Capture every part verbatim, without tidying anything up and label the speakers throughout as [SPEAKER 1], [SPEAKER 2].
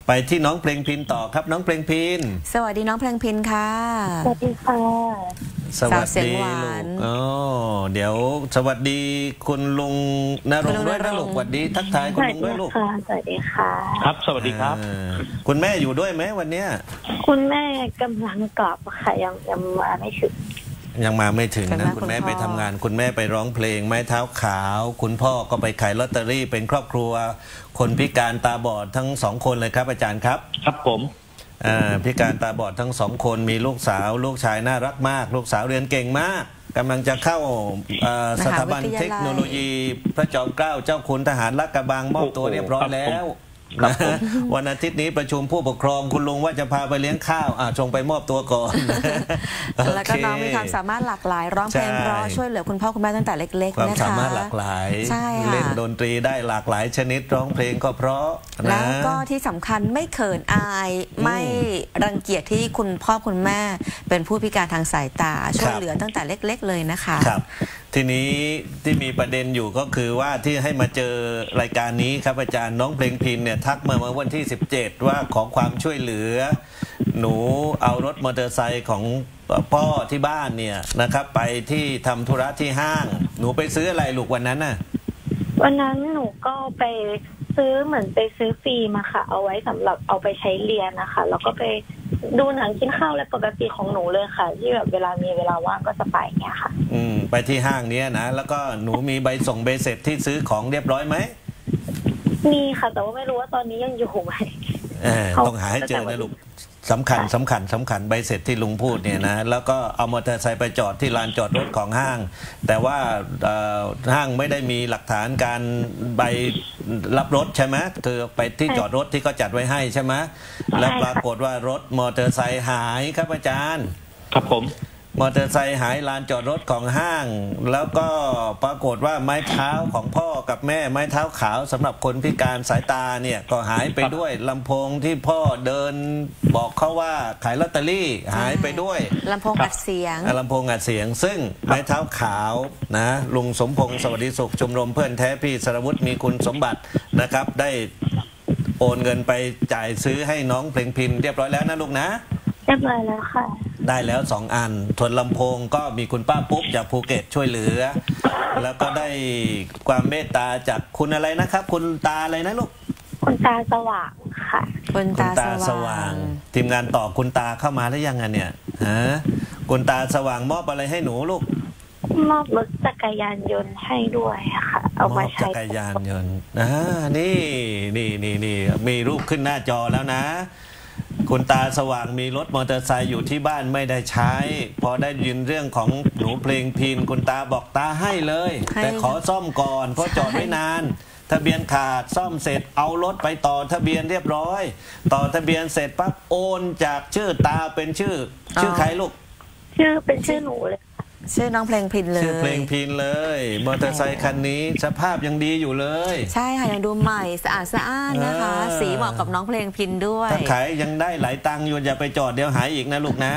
[SPEAKER 1] ไปที่น้องเพลงพินต่อครับน้องเพลงพิน
[SPEAKER 2] สวัสดีน้องเพลงพินค่ะ
[SPEAKER 3] สวัสดีค่ะ
[SPEAKER 1] สวัสดีลูกอ๋อเดี๋ยวสวัสดีคุณลุงนรงค์ด้วยนะลูกสวัสดีทักทายคุณลุงด้วยลูก
[SPEAKER 3] ค่ะสวัสดีค่ะ
[SPEAKER 4] ครับสวัสดีครับ
[SPEAKER 1] คุณแม่อยู่ด้วยไหมวันนี้
[SPEAKER 3] คุณแม่กำลังกลับค่ะยังยังมาไม่ถึง
[SPEAKER 1] ยังมาไม่ถึงนะคุณแม่ไปทำงานคุณแม่ไปร้องเพลงไม้เท้าขาวคุณพ่อก็ไปขายลอตเตอรี่เป็นครอบครัวคนพิการตาบอดทั้งสองคนเลยครับอาจารย์ครับ
[SPEAKER 4] ครับผม
[SPEAKER 1] พิการตาบอดทั้งสองคนมีลูกสาวลูกชายน่ารักมากลูกสาวเรียนเก่งมากกำลังจะเข้าสถาบันเทคโนโลยีพระจอมเกล้าเจ้าคุณทหารลาดกระบังมอบตัวเรียบร้อยแล้ววันอาทิตย์นี้ประชุมผู้ปกครองคุณลุงว่าจะพาไปเลี้ยงข้าวอ่ะชงไปมอบตัวก่อน
[SPEAKER 2] แล้วก็น้องมีความสามารถหลากหลายร้องเพลงเพราะช่วยเหลือคุณพ่อคุณแม่ตั้งแต่เล็กๆนะคะ
[SPEAKER 1] ความสามารถหลากหลายเล่นดนตรีได้หลากหลายชนิดร้องเพลงก็เพราะ
[SPEAKER 2] แล้วก็ที่สำคัญไม่เขินอายไม่รังเกียจที่คุณพ่อคุณแม่เป็นผู้พิการทางสายตาช่วยเหลือตั้งแต่เล็กๆเลยนะคะ
[SPEAKER 1] ทีนี้ที่มีประเด็นอยู่ก็คือว่าที่ให้มาเจอรายการนี้ครับอาจารย์น้องเพลงพินเนี่ยทักมาเมื่อวันที่สิบเจ็ดว่าขอความช่วยเหลือหนูเอารถมอเตอร์ไซค์ของพ่อที่บ้านเนี่ยนะครับไปที่ทำธุระที่ห้างหนูไปซื้ออะไรลูกวันนั้นน่ะ
[SPEAKER 3] วันนั้นหนูก็ไปซื้อเหมือนไปซื้อฟิล์มอะค่ะเอาไว้สำหรับเอาไปใช้เรียนนะคะแล้วก็ไปดูหนังกินข้าวอะไรปกติของหนูเลยค่ะที่แบบเวลามีเวลาว่างก็จะไปเนี่ยค่ะ
[SPEAKER 1] อืมไปที่ห้างเนี้ยนะแล้วก็หนูมีใบส่งใบเสร็จที่ซื้อของเรียบร้อยไหม
[SPEAKER 3] มีค่ะแต่ว่าไม่รู้ว่าตอนนี้ยังอยู่ไหม
[SPEAKER 1] เออต้องหาให้เจอนะลูกสำคัญสำคัญสำคัญใบเสร็จที่ลุงพูดเนี่ยนะแล้วก็เอามอเตอร์ไซค์ไปจอดที่ลานจอดรถของห้างแต่ว่าห้างไม่ได้มีหลักฐานการใบรับรถใช่ไหมคือไปที่จอดรถที่เขาจัดไว้ให้ใช่ไหมแล้วปรากฏว่ารถมอเตอร์ไซค์หายครับอาจารย์
[SPEAKER 4] ครับผม
[SPEAKER 1] มอเตอร์ไซค์หายลานจอดรถของห้างแล้วก็ปรากฏว่าไม้เท้าของพ่อกับแม่ไม้เท้าขาวสำหรับคนพิการสายตาเนี่ยก็หายไปด้วยลำโพงที่พ่อเดินบอกเขาว่าขายลอตเตอรี่หายไปด้วย
[SPEAKER 2] ลำโพงอัดเสียง
[SPEAKER 1] ลำโพงอัดเสียงซึ่งไม้เท้าขาวนะลุงสมพงศ์สวัสดิสุขชมรมเพื่อนแท้พี่สรวุฒิมีคุณสมบัตินะครับได้โอนเงินไปจ่ายซื้อให้น้องเพลงพินเรียบร้อยแล้วนะลูกนะ
[SPEAKER 3] เรียบร้อยแล้วค่ะ
[SPEAKER 1] ได้แล้วสองอันส่วนลำโพงก็มีคุณป้าปุ๊บจากภูเก็ตช่วยเหลือแล้วก็ได้ความเมตตาจากคุณอะไรนะครับคุณตาอะไรนะลูก
[SPEAKER 3] คุณตาสว่างค่ะ
[SPEAKER 2] คุณตาสว่าง
[SPEAKER 1] ทีมงานต่อคุณตาเข้ามาแล้วยังไงเนี่ยฮะคุณตาสว่างมอบอะไรให้หนูลูก
[SPEAKER 3] มอบรถจักรยานยนต์ให้ด้วยค่ะเอามาใช้
[SPEAKER 1] จักรยานยนต์นะนี่นี่นี่นี่มีรูปขึ้นหน้าจอแล้วนะคุณตาสว่างมีรถมอเตอร์ไซค์อยู่ที่บ้านไม่ได้ใช้พอได้ยินเรื่องของหนูเพลงพินคุณตาบอกตาให้เลยแต่ขอซ่อมก่อนเพราะจอดไว้นานทะเบียนขาดซ่อมเสร็จเอารถไปต่อทะเบียนเรียบร้อยต่อทะเบียนเสร็จปั๊บโอนจากชื่อตาเป็นชื่อชื่อใครลูก
[SPEAKER 3] ชื่อเป็นชื่อหนูเลย
[SPEAKER 2] ชื่อน้องเพลงพินเลย
[SPEAKER 1] ชื่อเพลงพินเลยมอเตอร์ไซค์คันนี้สภาพยังดีอยู่เลย
[SPEAKER 2] ใช่ค่ะยังดูใหม่สะอาดสะอ้านนะคะสีเหมาะกับน้องเพลงพินด้วย
[SPEAKER 1] ถ้าขายยังได้หลายตังค์อยู่อย่าไปจอดเดี๋ยวหายอีกนะลูกนะ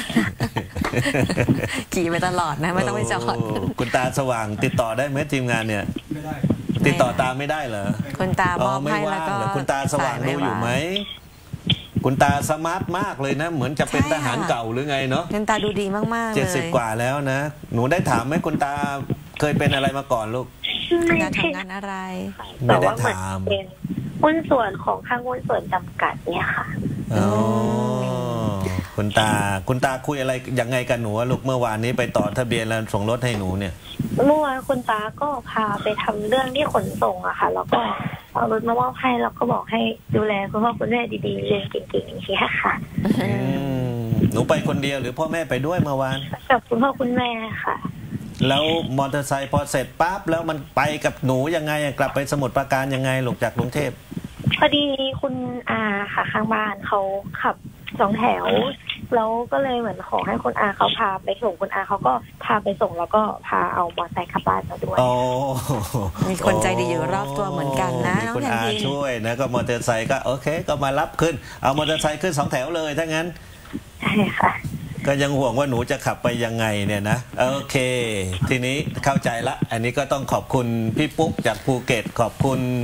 [SPEAKER 2] ขี่ไปตลอดนะไม่ต้องไปจอด
[SPEAKER 1] คุณตาสว่างติดต่อได้ไหมทีมงานเนี่ยไม่ได้ติดต่อตาไม่ได้เหรอ
[SPEAKER 2] คุณตามอบให้แล้วก็
[SPEAKER 1] คุณตาสว่างดูอยู่ไหมคุณตาสมาร์ทมากเลยนะเหมือนจะเป็นทหารเก่าหรือไงเนาะ
[SPEAKER 2] คุณตาดูดีมากๆเลย
[SPEAKER 1] เจ็ดสิบกว่าแล้วนะหนูได้ถามไหมคุณตาเคยเป็นอะไรมาก่อนลูก
[SPEAKER 2] คุณตาทำงานอะไร
[SPEAKER 1] ไม่ได้ถาม
[SPEAKER 3] เป็นหุ้นส่วนของข้างหุ้นส่วนจำกัดเนี่ยค่ะ
[SPEAKER 1] อ๋อคุณตาคุณตาคุยอะไรยังไงกันหนูลูกเมื่อวานนี้ไปต่อทะเบียนแล้วส่งรถให้หนูเนี่ย
[SPEAKER 3] เมื่อวานคุณตาก็พาไปทำเรื่องที่ขนส่งอะค่ะแล้วก็เอารถมามอบให้แล้วก็บอกให้ดูแลคุณพ่อคุณแม่ดีๆเรียนเก่งๆอย่างนี้ค่ะ
[SPEAKER 1] หนูไปคนเดียวหรือพ่อแม่ไปด้วยเมื่อวาน
[SPEAKER 3] กับคุณพ่อคุณแม่ค่ะ
[SPEAKER 1] แล้วมอเตอร์ไซค์พอเสร็จปั๊บแล้วมันไปกับหนูยังไงกลับไปสมุทรปราการยังไงหลกจากกรุงเทพ
[SPEAKER 3] พอดีคุณอาค่ะข้างบ้านเขาขับสองแถวแล้วก็เลยเหมือนขอให้คุณอาเขาพาไปส่งคุณอาเขาก็พาไปส่งแล้วก็พาเอามอเตอร์ไซค์ขับบ้านมาด้วย
[SPEAKER 2] มีคนใจดีอยู่รอบตัวเหมือนกันนะ
[SPEAKER 1] น้องคุณอาช่วยนะก็มอเตอร์ไซค์ก็โอเคก็มารับขึ้นเอามอเตอร์ไซค์ขึ้นสองแถวเลยถ้างั้น
[SPEAKER 3] ใช่ค่ะ
[SPEAKER 1] ก็ยังห่วงว่าหนูจะขับไปยังไงเนี่ยนะโอเคทีนี้เข้าใจละอันนี้ก็ต้องขอบคุณพี่ปุ๊กจากภูเก็ตขอบคุณ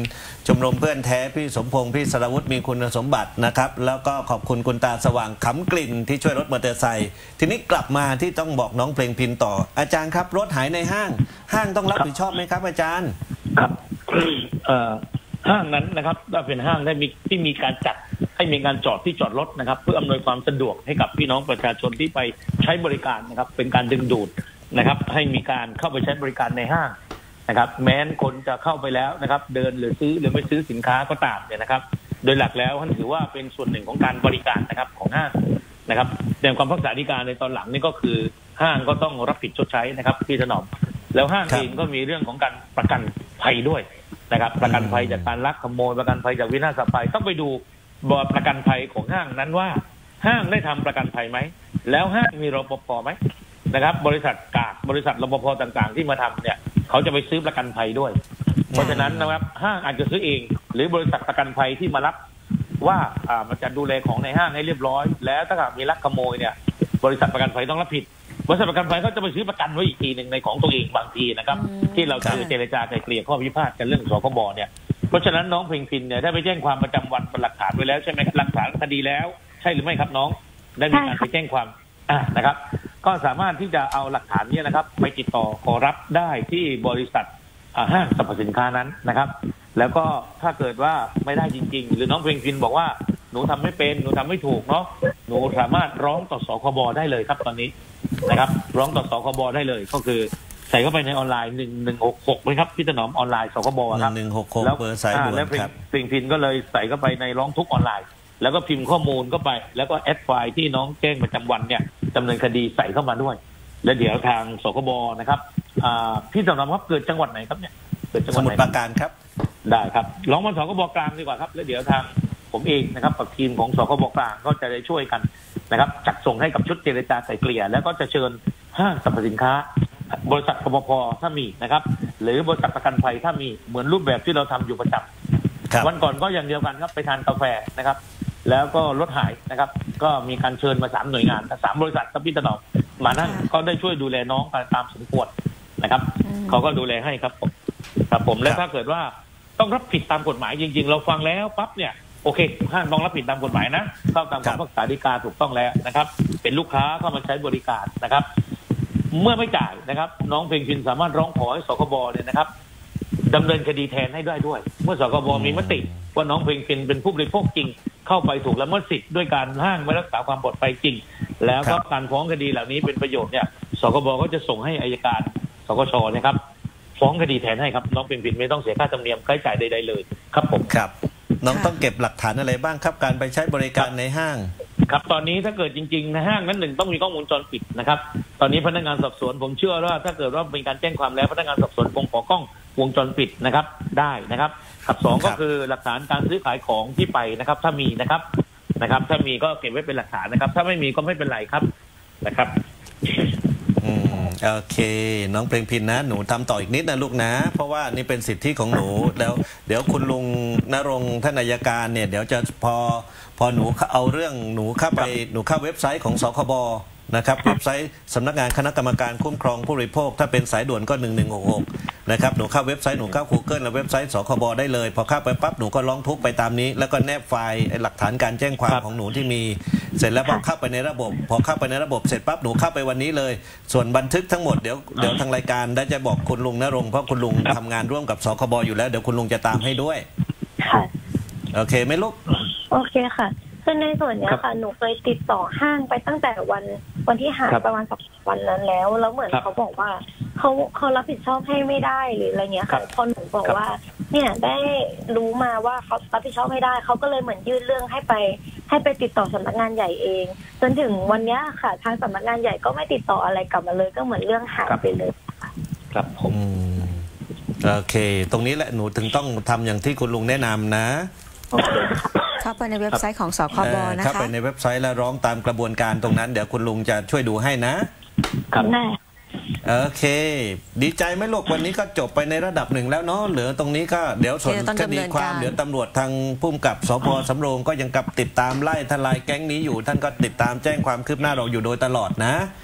[SPEAKER 1] ชมรมเพื่อนแท้พี่สมพงษ์พี่สรวุฒิมีคุณสมบัตินะครับแล้วก็ขอบคุณคุณตาสว่างขำกลิ่นที่ช่วยรถมอเตอร์ไซค์ทีนี้กลับมาที่ต้องบอกน้องเพลงพินต่ออาจารย์ครับรถหายในห้างห้างต้องรับผิดชอบไหมครับอาจารย์
[SPEAKER 4] ครับห้างนั้นนะครับถ้าเป็นห้างได้มีที่มีการจัดให้มีการจอดที่จอดรถนะครับเพื่ออำนวยความสะดวกให้กับพี่น้องประชาชนที่ไปใช้บริการนะครับเป็นการดึงดูดนะครับให้มีการเข้าไปใช้บริการในห้างนะครับแม้นคนจะเข้าไปแล้วนะครับเดินหรือซื้อหรือไม่ซื้อสินค้าก็ตามเนี่ยนะครับโดยหลักแล้วท่านถือว่าเป็นส่วนหนึ่งของการบริการนะครับของห้างนะครับแต่ความพักษาธิการในตอนหลังนี่ก็คือห้างก็ต้องรับผิดชดใช้นะครับพี่ถนอมแล้วห้างเองก็มีเรื่องของการประกันภัยด้วยนะครับประกันภัยจากการลักขโมยประกันภัยจากวินาศภัยต้องไปดูบอร์ดประกันภัยของห้างนั้นว่าห้างได้ทำประกันภัยไหมแล้วห้างมีรปภไหมนะครับบริษัทกากบริษัทรปภต่างๆที่มาทำเนี่ยเขาจะไปซื้อประกันภัยด้วยเพราะฉะนั้นนะครับห้างอาจจะซื้อเองหรือบริษัทประกันภัยที่มารับว่าอ่ามันจะดูแลของในห้างให้เรียบร้อยแล้วถ้าหากมีลักขโมยเนี่ยบริษัทประกันภัยต้องรับผิดบริษัทประกันภัยเขาจะไปซื้อประกันไว้อีกทีหนึ่งในของตัวเองบางทีนะครับที่เราจะเจรจาไกล่เกลี่ยข้อพิพาทกันเรื่องสคบเนี่ยเพราะฉะนั้นน้องเพลงพินเนี่ยได้ไปแจ้งความประจำวันเป็นหลักฐานไว้แล้วใช่ไหมหลักฐานคดีแล้วใช่หรือไม่ครับน้องได้มีการไปแจ้งความอ่านะครับก็สามารถที่จะเอาหลักฐานนี้นะครับไปติดต่อขอรับได้ที่บริษัทห้างสรรพสินค้านั้นนะครับแล้วก็ถ้าเกิดว่าไม่ได้จริงๆหรือน้องเพลงพินบอกว่าหนูทำไม่เป็นหนูทำไม่ถูกเนาะหนูสามารถร้องต่อสคบได้เลยครับตอนนี้นะครับร้องต่อสคบได้เลยก็คือใส่เข้าไปในออนไลน์หนึ่งหนึ่งหกหกไหมครับพี่ถนอมออนไลน์สคบครับ
[SPEAKER 1] หนึ่งหกหกเบอร์สายด่วนครับ
[SPEAKER 4] เพลงพินก็เลยใส่เข้าไปในร้องทุกข์ออนไลน์แล้วก็พิมพ์ข้อมูลเข้าไปแล้วก็แอดไฟล์ที่น้องแจ้งประจำวันเนี่ยดำเนินคดีใส่เข้ามาด้วยแล้วเดี๋ยวทางสคบนะครับพี่ถนอมครับเกิดจังหวัดไหนครับเนี่ยเกิดจังหวัดไหน
[SPEAKER 1] สมุทรปราการครับ
[SPEAKER 4] ได้ครับร้องมาสคบกลางดีกว่าครับแล้วเดี๋ยวทางผมเองนะครับกับทีมของสคบกลางก็จะได้ช่วยกันนะครับจัดส่งให้กับชุดเจรจาไกล่เกลี่ยแล้วก็จะเชิญห้างสรรพสินค้าบริษัทรปภถ้ามีนะครับหรือบริษัทประกันภัยถ้ามีเหมือนรูปแบบที่เราทำอยู่ประจำวันก่อนก็อย่างเดียวกันครับไปทานกาแฟนะครับแล้วก็รถหายนะครับก็มีการเชิญมาสามหน่วยงานสามบริษัทครับพี่ถนอมมานั่งก็ได้ช่วยดูแลน้องตามสมควรนะครับเขาก็ดูแลให้ครับผมครับผมและถ้าเกิดว่าต้องรับผิดตามกฎหมายจริงๆเราฟังแล้วปั๊บเนี่ยโอเคห้างต้องรับผิดตามกฎหมายนะเข้าตามคำพิพากษาฎีกาถูกต้องแล้วนะครับเป็นลูกค้าเข้ามาใช้บริการนะครับเมื่อไม่จ่ายนะครับน้องเพลงพินสามารถร้องขอให้สคบเนี่ยนะครับดำเนินคดีแทนให้ได้ด้วยเมื่อสคบมีมติว่าน้องเพลงพินเป็นผู้บริโภคจริงเข้าไปถูกละเมิดสิทธิ์ด้วยการห้างไม่รักษาความปลอดภัยจริงแล้วก็การฟ้องคดีเหล่านี้เป็นประโยชน์เนี่ยสคบก็จะส่งให้อัยการสคชนะครับฟ้องคดีแทนให้ครับน้องเพลงพินไม่ต้องเสียค่าธรรมเนียมค่าใช้จ่ายใดๆเลยครับผม
[SPEAKER 1] ครับน้องต้องเก็บหลักฐานอะไรบ้างครับการไปใช้บริการในห้าง
[SPEAKER 4] ครับตอนนี้ถ้าเกิดจริงๆในห้างนั้นหนึ่งต้องมีกล้องวงจรปิดนะครับตอนนี้พนักงานสอบสวนผมเชื่อว่าถ้าเกิดว่ามีการแจ้งความแล้วพนักงานสอบสวนคงขอกล้องวงจรปิดนะครับได้นะครับกับสองก็คือหลักฐานการซื้อขายของที่ไปนะครับถ้ามีนะครับนะครับถ้ามีก็เก็บไว้เป็นหลักฐานนะครับถ้าไม่มีก็ไม่เป็นไรครับนะครับ
[SPEAKER 1] อืมโอเคน้องเพลงพินนะหนูทำต่ออีกนิดนะลูกนะเพราะว่านี่เป็นสิทธิของหนูแล้วเดี๋ยวคุณลุงณรงค์ท่านอัยการเนี่ยเดี๋ยวจะพอพอหนูเอาเรื่องหนูเข้าไปหนูเข้าเว็บไซต์ของสคบนะครับเว็บไซต์สำนักงานคณะกรรมการคุ้มครองผู้บริโภคถ้าเป็นสายด่วนก็หนึ่งหนึ่งหกหกนะครับหนูเข้าเว็บไซต์หนูเข้า Google แล้วเว็บไซต์สคบได้เลยพอเข้าไปปั๊บหนูก็ร้องทุกข์ไปตามนี้แล้วก็แนบไฟล์หลักฐานการแจ้งความของหนูที่มีเสร็จแล้วพอเข้าไปในระบบพอเข้าไปในระบบเสร็จปั๊บหนูเข้าไปวันนี้เลยส่วนบันทึกทั้งหมดเดี๋ยวเดี๋ยวทางรายการได้จะบอกคุณลุงณรงค์เพราะคุณลุงทำงานร่วมกับสคบอยู่แล้วเดี๋ยวคุณลุงจะตามให้ด้วย
[SPEAKER 3] ค่ะ
[SPEAKER 1] โอเคไหมลูก
[SPEAKER 3] โอเคค่ะคือในส่วนนี้ค่ะหนูเคยติดต่อห้างไปตั้งแต่วันวันที่หายประมาณสองวันนั้นแล้วแล้วเหมือนเขาบอกว่าเขาเขารับผิดชอบให้ไม่ได้หรืออะไรเงี้ยค่ะพอหนูบอกว่าเนี่ยได้รู้มาว่าเขารับผิดชอบไม่ได้เขาก็เลยเหมือนยื่นเรื่องให้ไปให้ไปติดต่อสำนักงานใหญ่เองจนถึงวันนี้ค่ะทางสำนักงานใหญ่ก็ไม่ติดต่ออะไรกลับมาเลยก็เหมือนเรื่องหายไปเลย
[SPEAKER 4] ครับผม
[SPEAKER 1] โอเคตรงนี้แหละหนูถึงต้องทำอย่างที่คุณลุงแนะนำนะ
[SPEAKER 2] เข้าไปในเว็บไซต์ของสคบนะคะ
[SPEAKER 1] เข้าไปในเว็บไซต์แล้วร้องตามกระบวนการตรงนั้นเดี๋ยวคุณลุงจะช่วยดูให้นะครับ
[SPEAKER 3] แน่
[SPEAKER 1] โอเคดีใจไหมลูกวันนี้ก็จบไปในระดับหนึ่งแล้วเนาะเหลือตรงนี้ก็เดี๋ยวส่วนคดีความเดี๋ยวตำรวจทางผู้กำกับสพสำโรงก็ยังกับติดตามไล่ทลายแก๊งนี้อยู่ท่านก็ติดตามแจ้งความคืบหน้าเราอยู่โดยตลอดนะ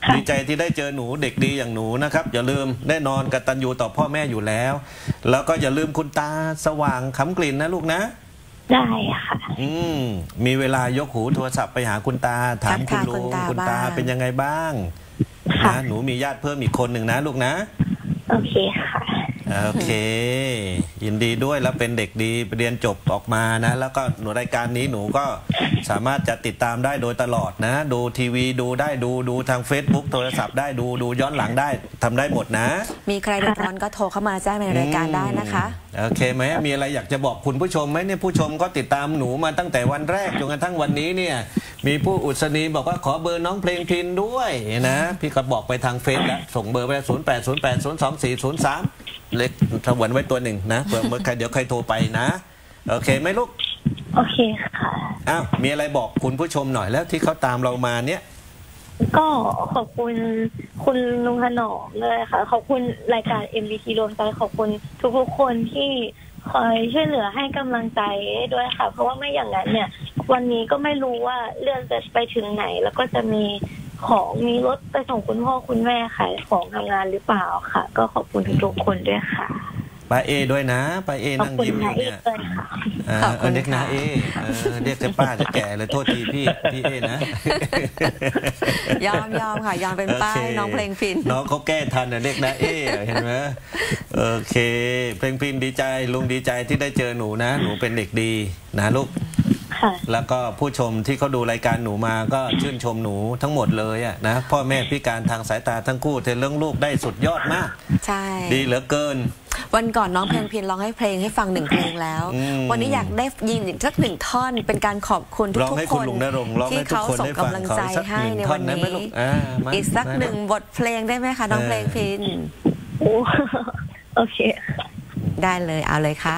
[SPEAKER 1] ดีใจที่ได้เจอหนูเด็กดีอย่างหนูนะครับอย่าลืมแน่นอนกตัญญูต่อพ่อแม่อยู่แล้ว แล้วก็อย่าลืมคุณตาสว่างขำกลิ่นนะลูกนะ
[SPEAKER 3] ได้ค่ะ
[SPEAKER 1] อืมมีเวลายกหูโทรศัพท์ไปหาคุณตาถามคุณลุงคุณตาเป็นยังไงบ้างนะหนูมีญาติเพิ่มอีกคนหนึ่งนะลูกนะ
[SPEAKER 3] โอเคค่ะ
[SPEAKER 1] โอเคยินดีด้วยแล้วเป็นเด็กดีเรียนจบออกมานะแล้วก็หนูรายการนี้หนูก็สามารถจะติดตามได้โดยตลอดนะดูทีวีดูได้ดูดูทาง Facebook โทรศัพท์ได้ดูดูย้อนหลังได้ทำได้หมดนะ
[SPEAKER 2] มีใครเดือดร้อนก็โทรเข้ามาแจ้งในรายการได้นะคะ
[SPEAKER 1] โอเคไหมมีอะไรอยากจะบอกคุณผู้ชมไหมเนี่ยผู้ชมก็ติดตามหนูมาตั้งแต่วันแรกจนกระทั่งวันนี้เนี่ยมีผู้อุศนีบอกว่าขอเบอร์น้องเพลงพินด้วยนะพี่ก็บอกไปทางเฟซแล้วส่งเบอร์ไปศูนย์แปดศูนย์แปดศูนย์สองสี่ศูนย์สามเล็กทวนไว้ตัวหนึ่งนะเผื่อเมื่อใครเดี๋ยวใครโทรไปนะโอเคไหมลูก
[SPEAKER 3] โอเคค่ะ
[SPEAKER 1] อ้าวมีอะไรบอกคุณผู้ชมหน่อยแล้วที่เขาตามเรามาเนี่ย
[SPEAKER 3] ก็ขอบคุณคุณลุงถนอมเลยค่ะขอบคุณรายการ เอ็ม วี ที รวมใจขอบคุณทุกๆคนที่คอยช่วยเหลือให้กำลังใจด้วยค่ะเพราะว่าไม่อย่างนั้นเนี่ยวันนี้ก็ไม่รู้ว่าเรื่องจะไปถึงไหนแล้วก็จะมีของมีรถไปส่งคุณพ่อคุณแม่ขายของทำงานหรือเปล่าค่ะก็ขอบคุณทุกคนด้วยค่ะ
[SPEAKER 1] ป้าเอด้วยนะป้าเอนั่งยิ้มอยู่เนี่ยเออเรียกนาเอเรียกแต่ป้าจะแก่เลยโทษทีพี่พี่เอนะ
[SPEAKER 2] ยอมยอมค่ะยอมเป็นป้าน้องเพลงพิน
[SPEAKER 1] น้องเขาแก้ทันเรียกนาเอเห็นไหมโอเคเพลงพินดีใจลุงดีใจที่ได้เจอหนูนะหนูเป็นเด็กดีนะลูกแล้วก็ผู้ชมที่เขาดูรายการหนูมาก็ชื่นชมหนูทั้งหมดเลยอ่ะนะพ่อแม่พิการทางสายตาทั้งคู่เธอเรื่องลูกได้สุดยอดมาก
[SPEAKER 2] ใช่
[SPEAKER 1] ดีเหลือเกิน
[SPEAKER 2] วันก่อนน้องเพลงพินร้องให้เพลงให้ฟังหนึ่งเพลงแล้ววันนี้อยากได้ยินอีกสักหนึ่งท่อนเป็นการขอบคุณทุกคนที่เขาส่งกำลังใจให้ในวันนี้อีกสักหนึ่งบทเพลงได้ไหมคะน้องเพลงพิน
[SPEAKER 3] โอเค
[SPEAKER 2] ได้เลยเอาเลยค่ะ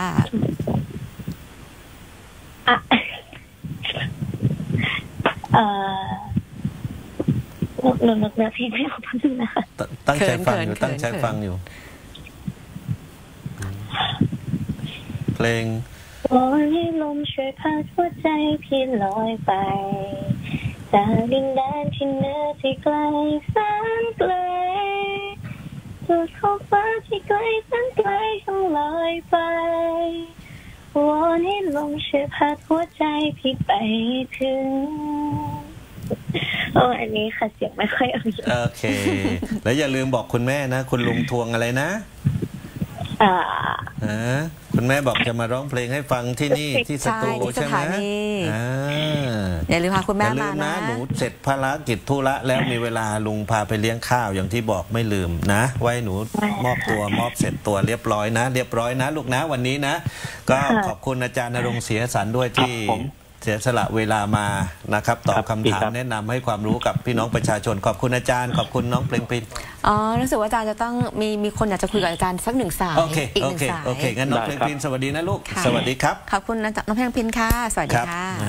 [SPEAKER 3] เออหนูนึกเนื้อเพลงไม่ออกพันธุ์นะคะ
[SPEAKER 1] ตั้งใจฟังอยู่ตั้งใจฟังอยู่เพลง
[SPEAKER 3] โอ้ยลมช่วยพาหัวใจพี่ลอยไปจากดินแดนที่เหนือที่ไกลแสนไกลสู่ขอบฟ้าที่ไกลแสนไกลจงลอยไปวอนให้ลมช่วยพัดหัวใจพี่ไปถึงโอ้อันนี้ค่ะเสียงไม่ค่อยเอาอยู่
[SPEAKER 1] โอเคแล้วอย่าลืมบอกคุณแม่นะคุณลุงทวงอะไรนะ
[SPEAKER 3] อ่า
[SPEAKER 1] คุณแม่บอกจะมาร้องเพลงให้ฟังที่นี่ที่สตูใช่ไหม
[SPEAKER 2] อย่าลืมพาคุณแม่มานะ
[SPEAKER 1] หนูเสร็จภารกิจธุระแล้วมีเวลาลุงพาไปเลี้ยงข้าวอย่างที่บอกไม่ลืมนะไว้หนูมอบตัวมอบเสร็จตัวเรียบร้อยนะเรียบร้อยนะลูกนะวันนี้นะก็ขอบคุณอาจารย์ณรงค์ เสียสรรด้วยที่เสียสละเวลามานะครับตอบคำถามแนะนำให้ความรู้กับพี่น้องประชาชนขอบคุณอาจารย์ขอบคุณน้องเพลงพิน
[SPEAKER 2] อ๋อรู้สึกว่าอาจารย์จะต้องมีมีคนอยากจะคุยกับอาจารย์สักหนึ่งสาย
[SPEAKER 1] อีกหนึ่งสายโอเคงั้นน้องเพลงพินสวัสดีนะลูกสวัสดีครับ
[SPEAKER 2] ขอบคุณน้องเพลงพินค่ะสวัสดีค่ะ